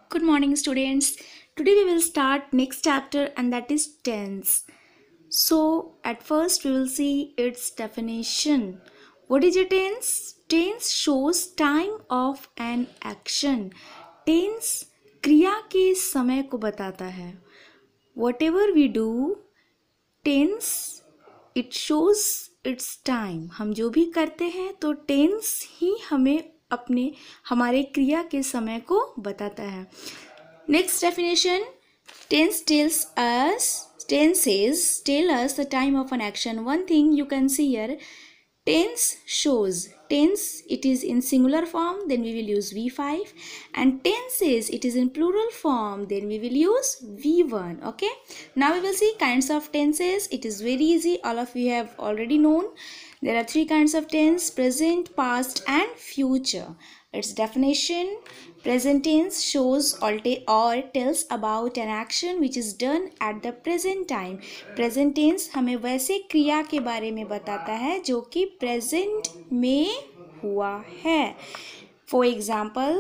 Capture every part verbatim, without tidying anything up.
Good morning, students. Today we will start next chapter, and that is tense. So, at first we will see its definition. What is a tense? Tense shows time of an action. Tense क्रिया के समय को बताता है. Whatever we do, tense it shows its time. हम जो भी करते हैं तो tense ही हमें अपने हमारे क्रिया के समय को बताता है. Next definition, tense tells us, tenses tell us the time of an action. One thing you can see here, tense shows, tense it is in singular form, then we will use V five, and tenses it is in plural form, then we will use V one. Okay, now we will see kinds of tenses. It is very easy, all of you have already known. There are three kinds of tense: present, past and future. Its definition: present tense shows or tells about an action which is done at the present time. Present tense हमें वैसे क्रिया के बारे में बताता है जो कि present में हुआ है. For example,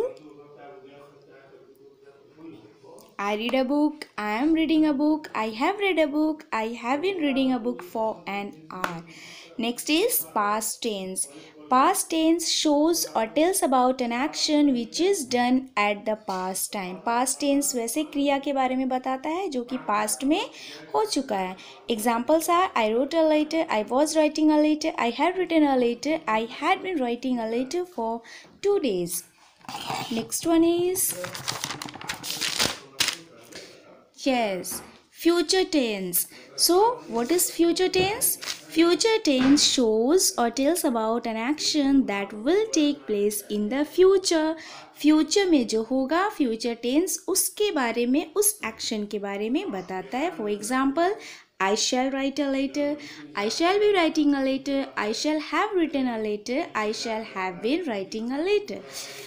I read a book, I am reading a book, I have read a book, I have been reading a book for an hour. Next is past tense. Past tense shows or tells about an action which is done at the past time. Past tense वैसे क्रिया के बारे में बताता है जो कि past में हो चुका है. Examples are: I wrote a letter, I was writing a letter, I had written a letter, I had been writing a letter for two days. Next one is, yes, future tense. So what is future tense? Future tense shows or tells about an action that will take place in the future. Future में जो होगा, future tense उसके बारे में, उस action के बारे में बताता है. For example, I shall write a letter, I shall be writing a letter, I shall have written a letter, I shall have been writing a letter.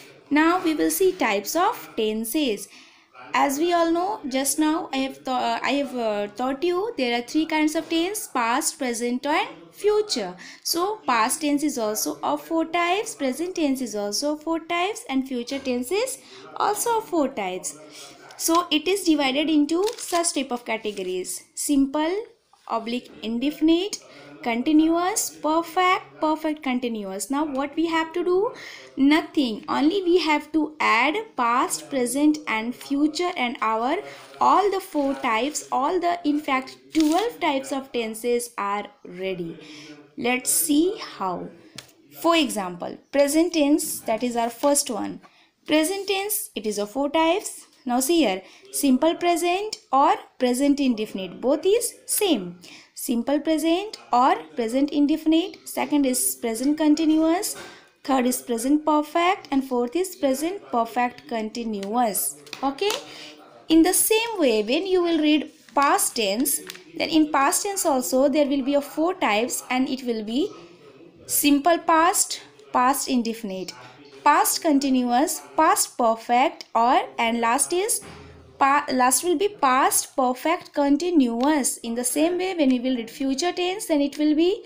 Now we will see types of tenses. As we all know, just now I have th uh, I have uh, taught you there are three kinds of tense: past, present and future. So past tense is also of four types, present tense is also of four types, and future tense is also of four types. So it is divided into such type of categories: simple, oblique indefinite, continuous, perfect, perfect continuous. Now what we have to do? Nothing, only we have to add past, present and future, and our all the four types, all the in fact twelve types of tenses are ready. Let's see how. For example, present tense, that is our first one. Present tense, it is of four types. Now see here, simple present or present indefinite, both is same. Simple present or present indefinite. Second is present continuous. Third is present perfect, and fourth is present perfect continuous. Okay, in the same way, when you will read past tense, then in past tense also there will be of four types, and it will be simple past, past indefinite, past continuous, past perfect, or and last is Pa last will be past perfect continuous. In the same way, when we will read future tense, then it will be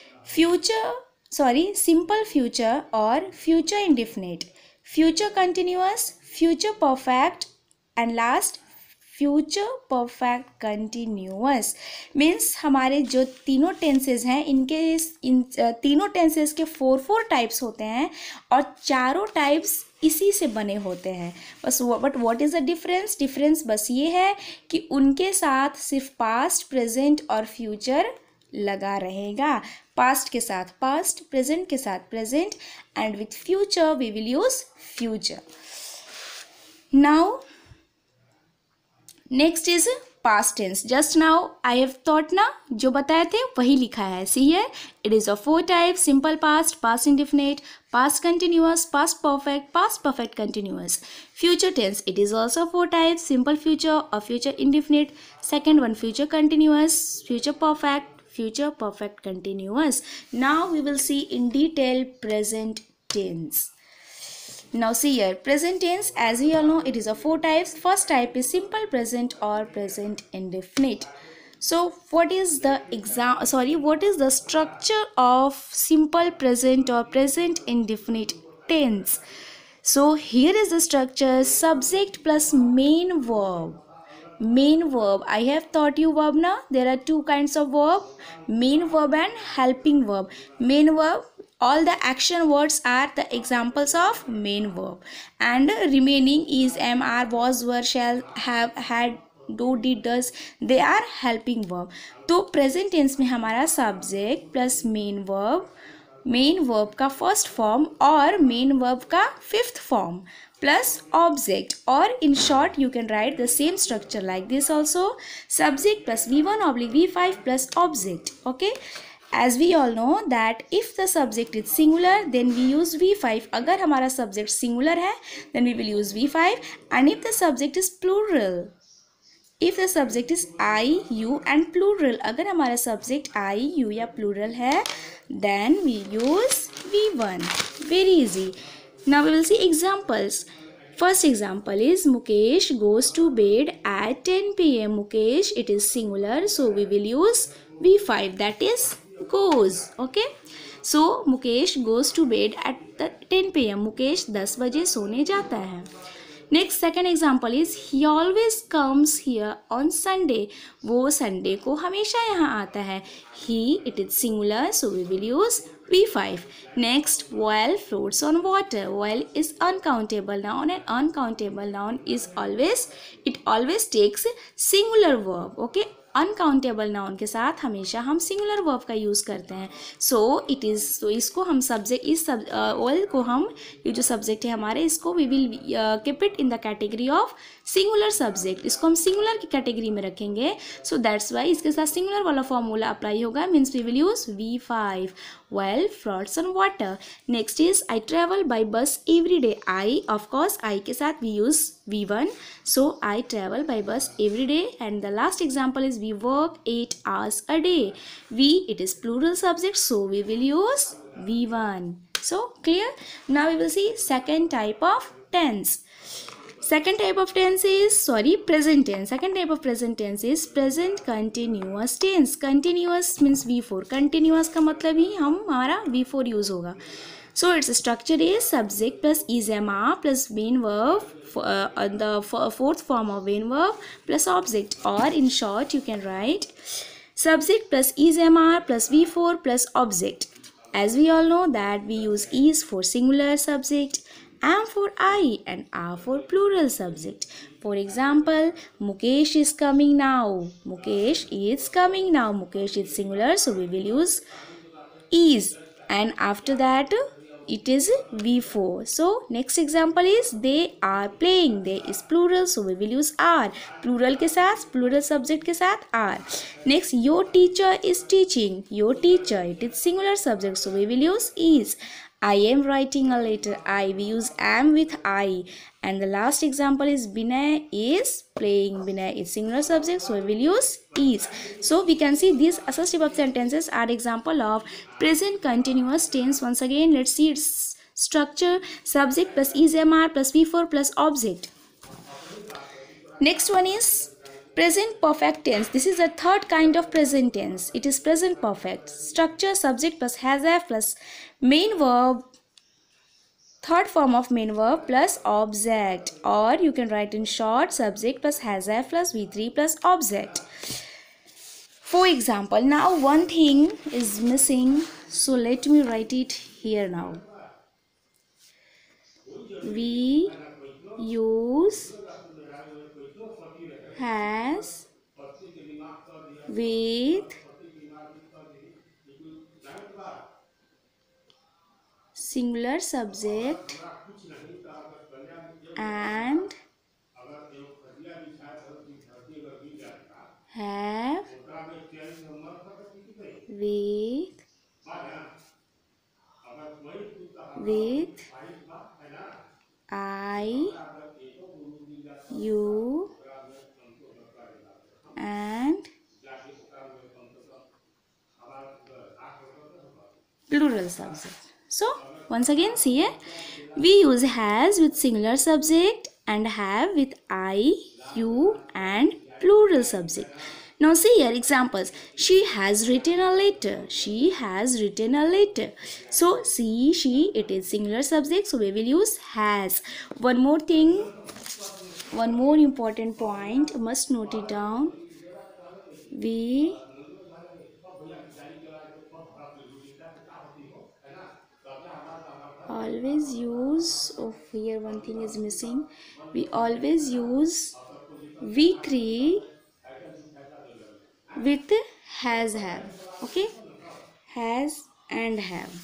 future sorry simple future or future indefinite, future continuous, future perfect, and last future perfect continuous. Means हमारे जो तीनों tenses हैं, इनके इन तीनों tenses के four four types होते हैं और चारों टाइप्स इसी से बने होते हैं. बस but what is the difference? Difference बस ये है कि उनके साथ सिर्फ पास्ट, प्रेजेंट और फ्यूचर लगा रहेगा. पास्ट के साथ पास्ट, प्रेजेंट के साथ present, and with future we will use future. Now next is past tense. Just now I have thought ना, जो बताए थे वही लिखा है. See here, it is of four type: simple past, past indefinite, past continuous, past perfect, past perfect continuous. Future tense, it is also four types: simple future or future indefinite. Second one, future continuous, future perfect, future perfect continuous. Now we will see in detail present tense. Now see here, present tense, as we all know, it is of four types. First type is simple present or present indefinite. So what is the exam sorry what is the structure of simple present or present indefinite tense? So here is the structure: subject plus main verb. Main verb, I have taught you verb now. There are two kinds of verb: main verb and helping verb. Main verb, all the action words are the examples of main verb, and remaining is am, are, was, were, shall, have, had, do, did, does, they are helping verb. तो present tense में हमारा subject plus main verb, main verb का first form और main verb का fifth form plus object, or in short you can write the same structure like this also: subject plus v one oblique v five plus object. Okay, as we all know that if the subject is singular then we use v five. अगर हमारा subject singular है then we will use v five, and if the subject is plural, if the subject is I, you and plural, अगर हमारा subject I, you या plural है then we use v one. Very easy. Now we will see examples. First example is Mukesh goes to bed at ten p m Mukesh, it is singular, so we will use v five, that is goes. Okay, so Mukesh goes to bed at the ten p m Mukesh दस बजे सोने जाता है. Next second example is he always comes here on Sunday. वो Sunday को हमेशा यहाँ आता है. He, it is singular, so we will use v five. Next, while floats on water. While is uncountable noun, and uncountable noun is always, it always takes singular verb. Okay, uncountable noun के साथ हमेशा हम singular verb का use करते हैं. So it is, तो इसको हम सब्जेक्ट, इस सब ऑल को हम, ये जो सब्जेक्ट है हमारे, इसको we will keep it in the category of singular subject. इसको हम सिंगुलर की कैटेगरी में रखेंगे. सो दैट्स वाई इसके साथ सिंगुलर वाला फॉर्मूला अप्लाई होगा, means we will use V five. Well, floats on water. Next is I travel by bus every day. I, of course, I के साथ we use v one. So I travel by bus every day. And the last example is we work eight hours a day. We, it is plural subject, so we will use v one. So clear? Now we will see second type of tense. Second type of tense is, sorry, present tense. Second type of present tense is present continuous tense. Continuous means v four. Continuous का मतलब ही हम हमारा v four use होगा. So its structure is subject plus is am are plus main verb, uh, the fourth form of main verb plus object, or in short you can write subject plus is am are plus v four plus object. As we all know that we use is for singular subject, am for I, and are for plural subject. For example, Mukesh is coming now. Mukesh is coming now. Mukesh is singular, so we will use is, and after that it is v four. So next example is they are playing. They is plural, so we will use are. Plural के साथ, plural subject के साथ are. Next, your teacher is teaching. Your teacher, it is singular subject, so we will use is. I am writing a letter. I, we use am with I. And the last example is Binay is playing. Binay is singular subject, so we will use is. So we can see these associative of sentences are example of present continuous tense. Once again, let's see its structure: subject plus is am are plus v four plus object. Next one is present perfect tense. This is the third kind of present tense. It is present perfect. Structure: subject plus has have plus main verb, third form of main verb plus object, or you can write in short subject plus has have plus v three plus object. For example, now one thing is missing, so let me write it here now. We use has with singular subject and have with with I, you and plural subject. So once again see here, we use has with singular subject and have with I, you and plural subject. Now see here examples. She has written a letter. She has written a letter. So see, she, it is singular subject, so we will use has. One more thing, one more important point, must note it down. We always use, oh here one thing is missing, we always use V three with has have. Okay, has and have.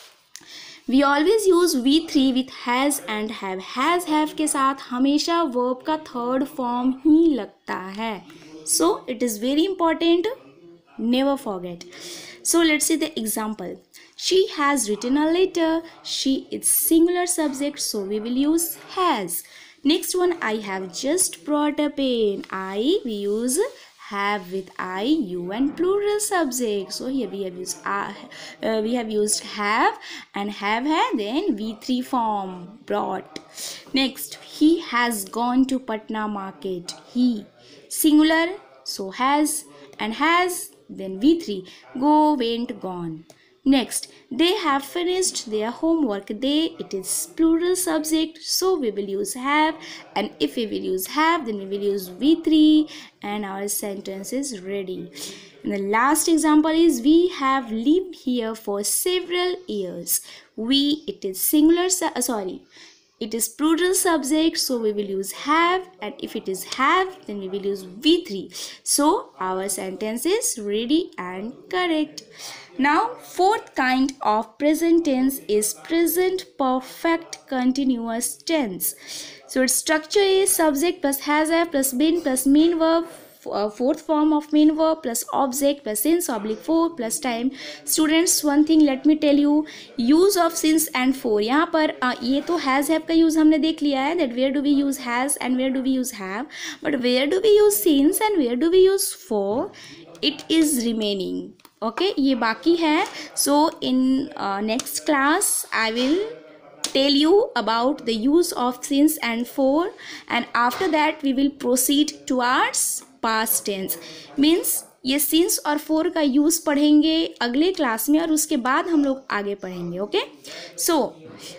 We always use V three with has and have. Has have के साथ हमेशा verb का third form ही लगता है. So it is very important. Never forget. So let's see the example. She has written a letter. She is singular subject, so we will use has. Next one, I have just brought a pen. I, we use have with I, you and plural subject. So here we have used uh, uh, we have used have and have had, then V three form brought. Next, he has gone to Patna market. He, singular, so has and has, then V three, go, went, gone. Next, they have finished their homework. They, it is plural subject, so we will use have, and if we will use have, then we will use V three and our sentence is ready. And the last example is we have lived here for several years. We, it is singular, uh, sorry, it is plural subject, so we will use have, and if it is have, then we will use V three. So our sentence is ready and correct. Now fourth kind of present tense is present perfect continuous tense. So its structure is subject plus has have plus been plus main verb, uh, fourth form of main verb plus object plus since oblique for plus time. Students, one thing let me tell you, use of since and for. यहाँ पर uh, ये तो has have का use हमने देख लिया है, that where do we use has and where do we use have, but where do we use since and where do we use for, it is remaining. Okay, ये बाकी है. So in uh, next class I will tell you about the use of since and for, and after that we will proceed towards past tense. Means ये since और for का use पढ़ेंगे अगले class में, और उसके बाद हम लोग आगे पढ़ेंगे. Okay, so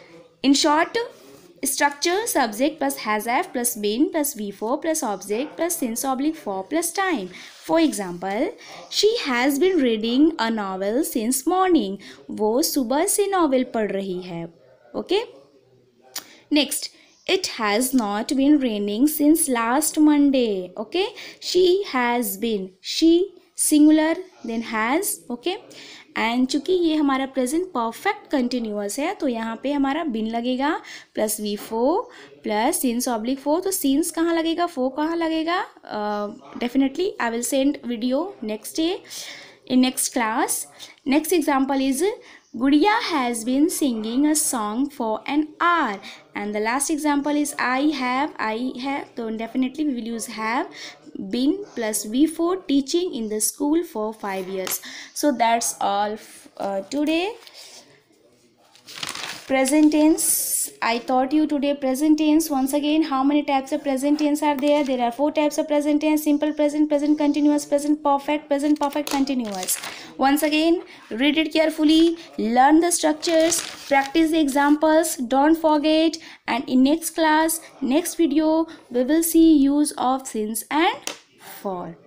in short, structure subject plus has have plus been plus V four plus object plus since oblique for plus time. For example, she has been reading a novel since morning. वो सुबह से novel पढ़ रही है. Okay. Next, it has not been raining since last Monday. Okay. She has been. She singular then has. Okay. And चूंकि ये हमारा present perfect continuous है, तो यहाँ पे हमारा बिन लगेगा plus V four plus since oblique four. तो सिंस कहाँ लगेगा, फोर कहाँ लगेगा, definitely I will send video next day in next class. Next example is Gudiya has been singing a song for an hour, and the last example is I have. I have, so definitely we will use have. Been plus V four, teaching in the school for five years. So that's all uh, today. Present tense, I taught you today present tense. Once again, how many types of present tense are there? There are four types of present tense: simple present, present continuous, present perfect, present perfect continuous. Once again, read it carefully, learn the structures, practice the examples, don't forget, and in next class, next video, we will see use of since and for.